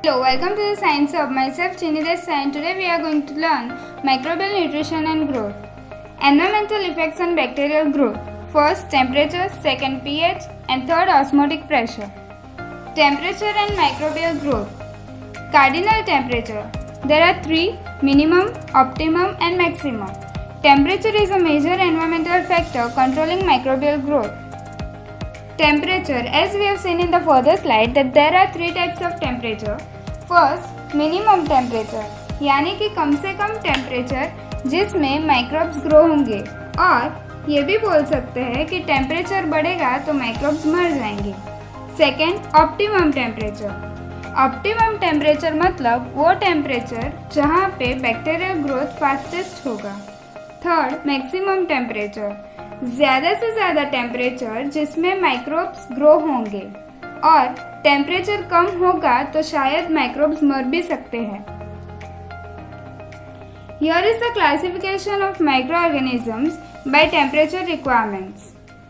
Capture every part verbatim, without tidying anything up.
Hello, welcome to the Science Hub. Myself Chinides Sain. Today we are going to learn microbial nutrition and growth. Environmental effects on bacterial growth. First, temperature, second, pH, and third, osmotic pressure. Temperature and microbial growth. Cardinal temperature. There are three: minimum, optimum, and maximum. Temperature is a major environmental factor controlling microbial growth. Temperature, as we have seen in the further slide, that there are three types of temperature. First, minimum temperature, यानी कि कम से कम temperature जिसमें microbes grow होंगे, और ये भी बोल सकते हैं कि टेम्परेचर बढ़ेगा तो माइक्रोब्स मर जाएंगे. Second, optimum temperature. Optimum temperature मतलब वो टेम्परेचर जहाँ पे बैक्टीरियल ग्रोथ फास्टेस्ट होगा. थर्ड, मैक्सिमम टेम्परेचर, ज़्यादा से ज़्यादा टेम्परेचर जिसमें माइक्रोब्स ग्रो होंगे, और टेम्परेचर कम होगा तो शायद माइक्रोब्स मर भी सकते हैं. Here is the classification of microorganisms by temperature requirements.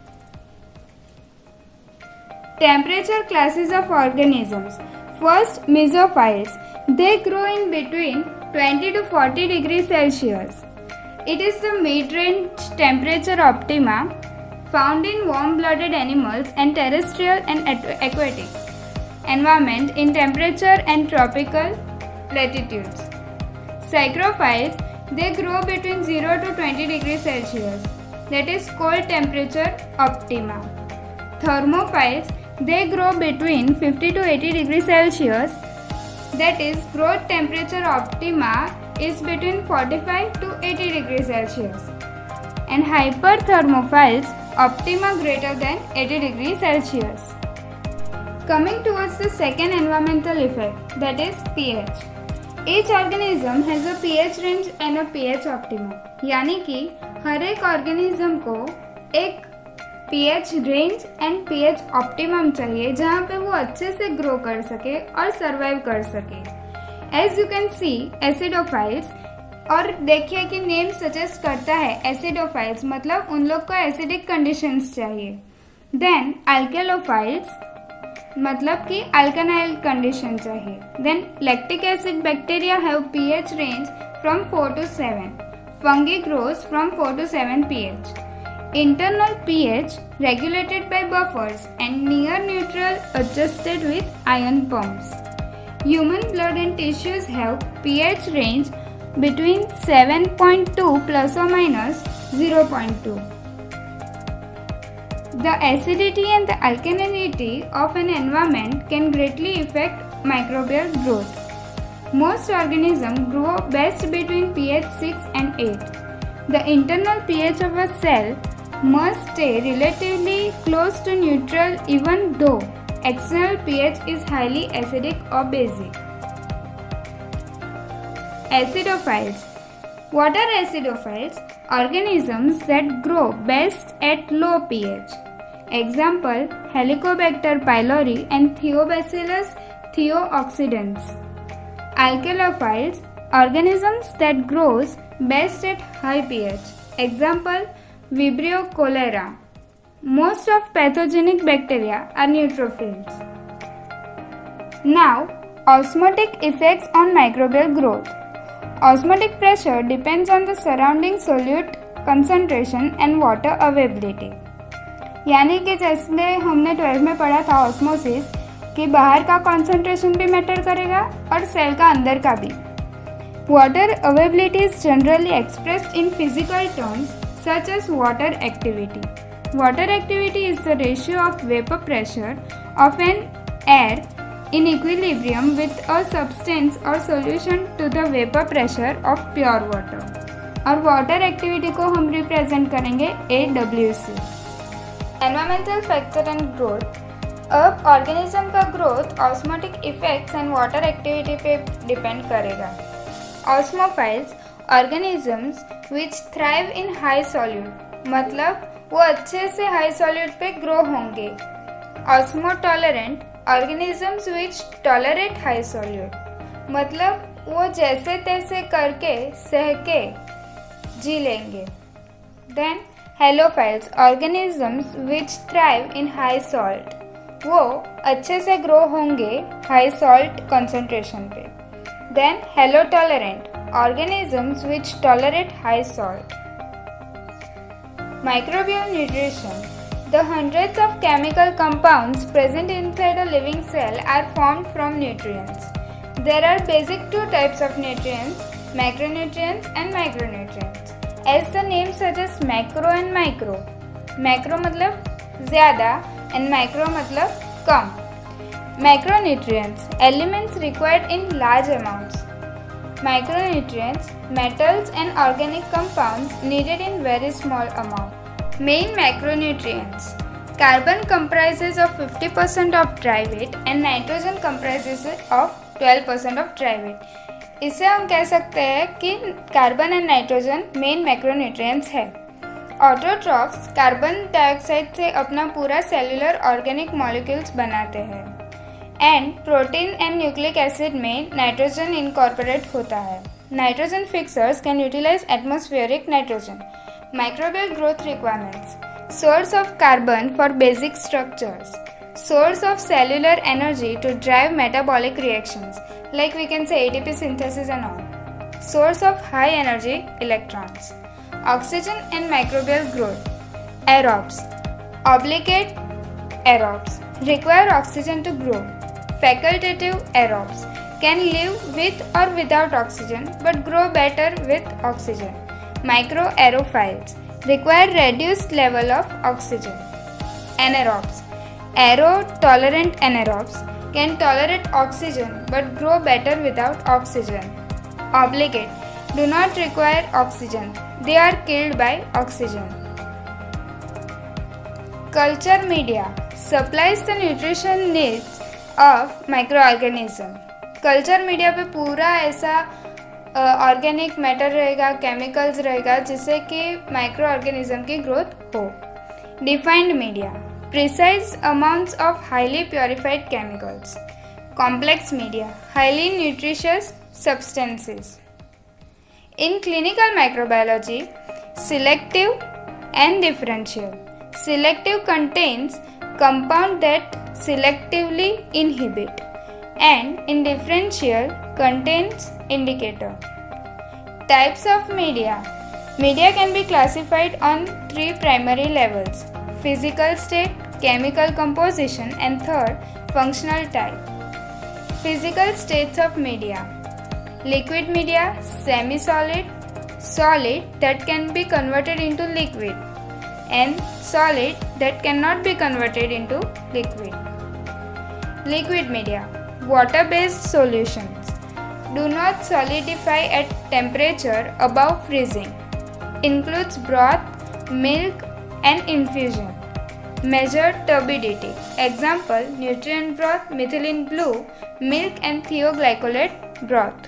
Temperature classes of organisms. First, mesophiles. They grow in between twenty to forty degrees Celsius. It is the mid-range temperature optima found in warm-blooded animals and terrestrial and aquatic environment in temperature and tropical latitudes. Psychrophiles, they grow between zero to twenty degrees Celsius. That is cold temperature optima. Thermophiles, they grow between fifty to eighty degrees Celsius. That is growth temperature optima is between forty-five to eighty degrees Celsius. And hyperthermophiles, optima greater than eighty degrees Celsius. Coming towards the second environmental effect, that is pH. Each organism has a pH range and a pH optimum. यानी कि हर एक organism को एक pH range and pH optimum चाहिए जहाँ पे वो अच्छे से ग्रो कर सके और सरवाइव कर सके. As you can see acidophiles, और देखिए कि नेम सजेस्ट करता है एसिडोफाइल्स मतलब उन लोग को एसिडिक कंडीशंस चाहिए. देन अल्केलोफाइल्स मतलब कि अल्कानाइल कंडीशन चाहिए. Then lactic acid bacteria have pH range from four to seven. Fungi grows from four to seven pH. Internal pH regulated by buffers and near neutral adjusted with ion pumps. Human blood and tissues have pH range between seven point two plus or minus zero point two. The acidity and the alkalinity of an environment can greatly affect microbial growth. Most organisms grow best between pH six and eight. The internal pH of a cell must stay relatively close to neutral even though external pH is highly acidic or basic. Acidophiles. What are acidophiles? Organisms that grow best at low pH. Example, Helicobacter pylori and Theobacillus theooxidans. Alkalophiles. Organisms that grows best at high pH. Example, Vibrio cholera. Most of pathogenic bacteria are neutrophils. Now, osmotic effects on microbial growth. Osmotic pressure depends on the surrounding solute concentration and water availability. यानी कि जैसे हमने twelfth में पढ़ा था osmosis कि बाहर का कॉन्सेंट्रेशन भी मैटर करेगा और सेल का अंदर का भी. Water availability is generally expressed in physical terms such as water activity. Water activity is the ratio of vapor pressure of an air in equilibrium with a substance or solution to the vapor pressure of pure water. और water activity को हम represent करेंगे A W C. Environmental factor and growth. अब organism का growth osmotic effects and water activity पे depend करेगा. Osmophiles, organisms which thrive in high solute मतलब वो अच्छे से high solute पे grow होंगे. Osmotolerant, organisms which tolerate high solute मतलब वो जैसे तैसे करके सह के जी लेंगे. Then halophiles, organisms which thrive in high salt वो अच्छे से ग्रो होंगे हाई सॉल्ट कंसंट्रेशन पे। Then halotolerant organisms which tolerate high salt. Microbial nutrition. The hundreds of chemical compounds present inside a living cell are formed from nutrients. There are basic two types of nutrients, macronutrients and micronutrients. As the name suggests, macro and micro. Macro मतलब ज़्यादा and micro मतलब कम. Macronutrients, elements required in large amounts. Micronutrients, metals and organic compounds needed in very small amount. Main macronutrients. Carbon comprises of fifty percent of dry weight and nitrogen comprises of twelve percent of dry weight. इससे हम कह सकते हैं कि carbon and nitrogen main macronutrients है। Autotrophs carbon dioxide से अपना पूरा सेलुलर ऑर्गेनिक मॉलिक्यूल्स बनाते हैं and protein and nucleic acid में नाइट्रोजन इनकॉर्पोरेट होता है। Nitrogen fixers can utilise atmospheric nitrogen. Microbial growth requirements. Source of carbon for basic structures. Source of cellular energy to drive metabolic reactions, like we can say A T P synthesis and all. Source of high energy electrons. Oxygen and microbial growth. Aerobes. Obligate aerobes. Require oxygen to grow. Facultative aerobes. Can live with or without oxygen but grow better with oxygen. Microaerophiles. Require reduced level of oxygen. Anaerobes. Aero-tolerant anaerobes can tolerate oxygen but grow better without oxygen. Obligate. Do not require oxygen. They are killed by oxygen. Culture media supplies the nutrition needs of microorganism. Culture media पे पूरा ऐसा organic matter रहेगा, chemicals रहेगा जिससे कि micro organism की growth हो. Defined media. Precise amounts of highly purified chemicals. Complex media. Highly nutritious substances. In clinical microbiology, selective and differential. Selective contains compound that selectively inhibit, and in differential contains indicator. Types of media. Media can be classified on three primary levels: physical state, chemical composition, and third, functional type. Physical states of media. Liquid media, semi-solid, solid that can be converted into liquid, and solid that cannot be converted into liquid. Liquid media. Water-based solutions. Do not solidify at temperature above freezing. Includes broth, milk, and infusion. Measure turbidity. Example: nutrient broth, methylene blue, milk and thioglycolate broth.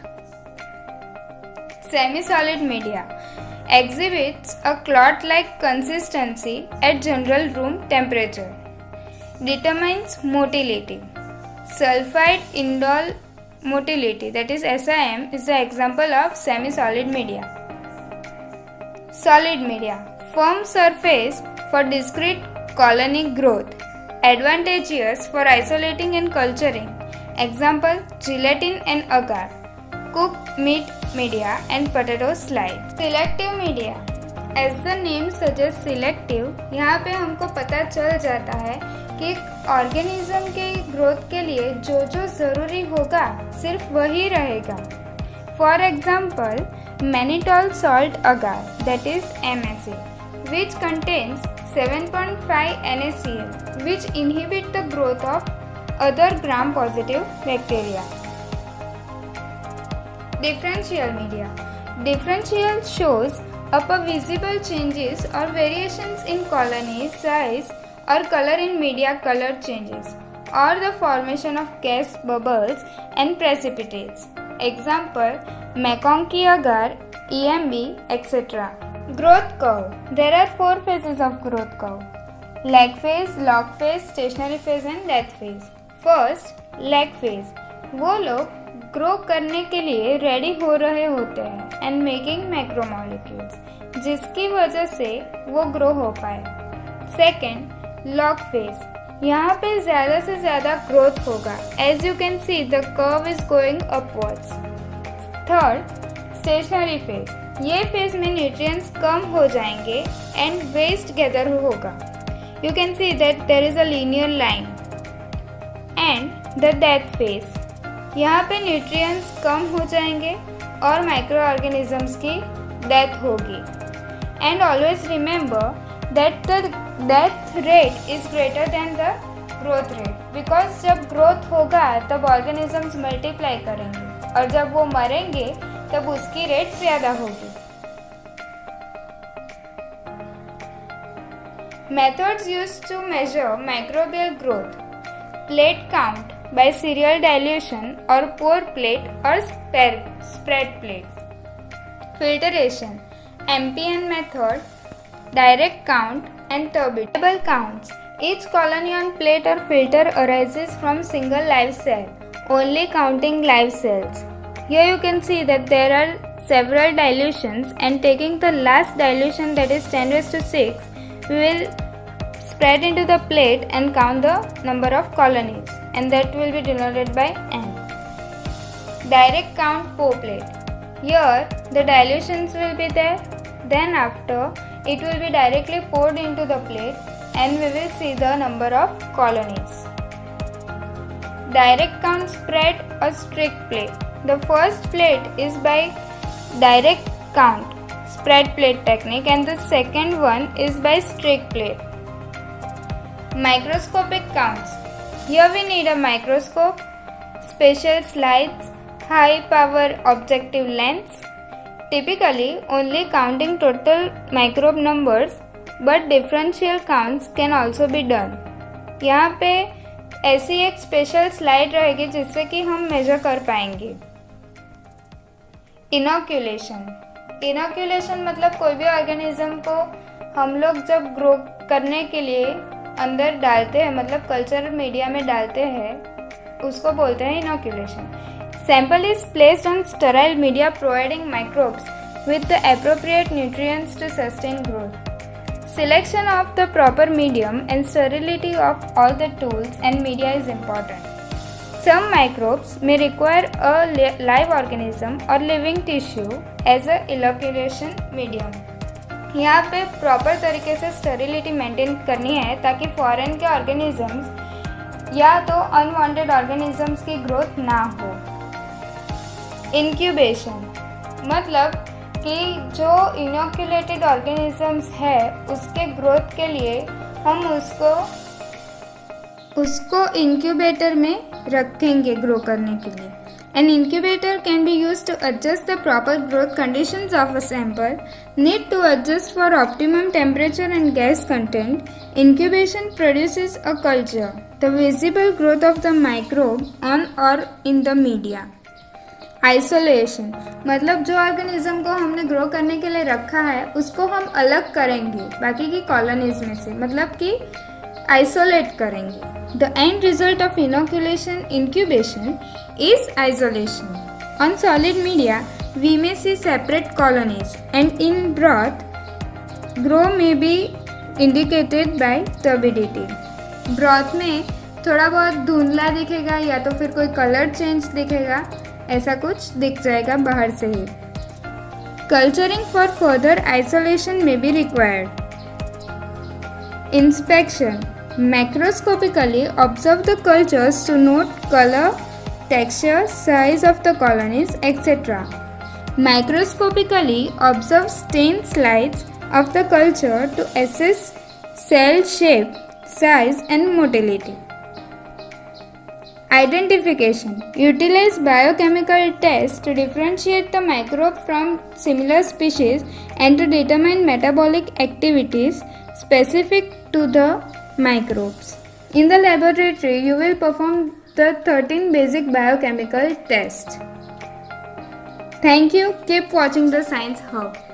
Semi-solid media exhibits a clot-like consistency at general room temperature. Determines motility. Sulfide indole motility, that is S I M, is the example of semi-solid media. Solid media. Firm surface for discrete colony growth. Advantageous for isolating and culturing. Example: gelatin and agar. Cooked meat media and potato slides. Selective media. As the name suggests, selective, यहाँ पे हमको पता चल जाता है कि organism के growth के लिए जो जो ज़रूरी होगा सिर्फ वही रहेगा. For example, mannitol salt agar, that is M S A, which contains seven point five N A C L, which inhibit the growth of other gram-positive bacteria. Differential media. Differential shows up a visible changes or variations in colony size or color in media color changes, or the formation of gas bubbles and precipitates. Example: McConkey agar, E M B, et cetera. Growth curve. There are four phases of growth curve: lag phase, log phase, stationary phase and death phase. First, lag phase. वो लोग grow करने के लिए ready हो रहे होते हैं and making macromolecules, जिसकी वजह से वो ग्रो हो पाए. Second, log phase. यहाँ पे ज़्यादा से ज़्यादा ग्रोथ होगा। As you can see the curve is going upwards. Third, stationary phase. ये फेज में न्यूट्रिएंट्स कम हो जाएंगे एंड वेस्ट गैदर होगा। You can see that there is a linear line. And the death phase, यहाँ पे nutrients कम हो जाएंगे और माइक्रो ऑर्गेनिजम्स की डेथ होगी। And always remember that the death rate is greater than the growth rate, because जब growth होगा तब ऑर्गेनिजम्स मल्टीप्लाई करेंगे और जब वो मरेंगे तब उसकी रेट ज़्यादा होगी। Methods used to measure microbial growth: plate count by serial dilution or pour plate or spread plate. Filtration, M P N method, direct count and turbidity counts. Each colony on plate or filter arises from single live cell, only counting live cells. Here you can see that there are several dilutions, and taking the last dilution, that is ten raised to six, we will spread into the plate and count the number of colonies, and that will be denoted by N. Direct count pour plate. Here the dilutions will be there, then after it will be directly poured into the plate and we will see the number of colonies. Direct count spread or strict plate. The first plate is by direct count spread plate technique and the second one is by strict plate. Microscopic counts. Here we need a microscope, special slides, high power objective lens. Typically only counting total microbe numbers, but differential counts can also be done. यहाँ पे ऐसी एक special slide रहेगी जिससे कि हम major कर पाएंगे। इनोक्यूलेशन। इनोक्यूलेशन मतलब कोई भी ऑर्गेनिज्म को हम लोग जब ग्रो करने के लिए अंदर डालते हैं, मतलब कल्चर मीडिया में डालते हैं, उसको बोलते हैं inoculation. Sample is placed on sterile media providing microbes with the appropriate nutrients to sustain growth. Selection of the proper medium and sterility of all the tools and media is important. Some microbes may require a live organism or living tissue as a inoculation medium. यहाँ पे proper तरीके से sterility maintain करनी है ताकि foreign के organisms या तो अनवांटेड ऑर्गेनिजम्स की ग्रोथ ना हो। इंक्यूबेशन मतलब कि जो इनोक्यूलेटेड ऑर्गेनिजम्स है उसके ग्रोथ के लिए हम उसको उसको इंक्यूबेटर में रखेंगे ग्रो करने के लिए। An incubator can be used to adjust the proper growth conditions of a sample. Need to adjust for optimum temperature and gas content. Incubation produces a culture, the visible growth of the microbe on or in the media. Isolation मतलब जो organism को हमने grow करने के लिए रखा है उसको हम अलग करेंगे बाकी की कॉलोनीज में से, मतलब कि आइसोलेट करेंगे। The end result of inoculation incubation is isolation. On solid media, we may see separate colonies, and in broth, grow may be indicated by turbidity. Broth में थोड़ा बहुत धुंधला दिखेगा या तो फिर कोई कलर चेंज दिखेगा, ऐसा कुछ दिख जाएगा बाहर से ही। Culturing for further isolation may be required. Inspection. Macroscopically observe the cultures to note color, texture, size of the colonies, et cetera. Microscopically observe stain slides of the culture to assess cell shape, size, and motility. Identification. Utilize biochemical tests to differentiate the microbe from similar species and to determine metabolic activities specific to the microbes. In the laboratory, you will perform the thirteen basic biochemical tests. Thank you. Keep watching the Science Hub.